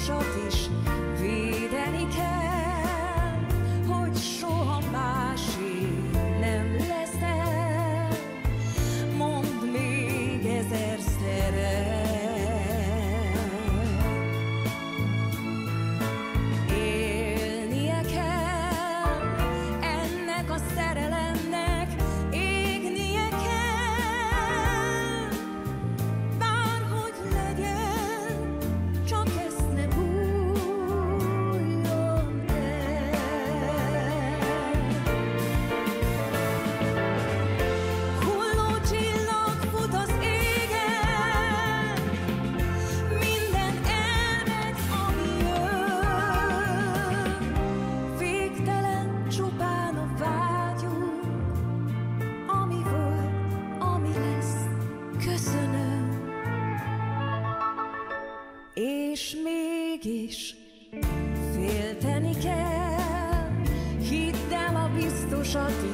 biztosat is védeni kell, hogy soha másé nem leszel. Mondd még ezerszer el. Élnie kell ennek a szerelemnek, égnie kell, bárhogy legyen, csak ezt ne bújjon el. Hulló csillag fut az égen, minden elmegy, ami jön. Végtelen csupán a vágyunk, ami volt, ami lesz, köszönöm. És mégis félteni kell, hidd el a biztosat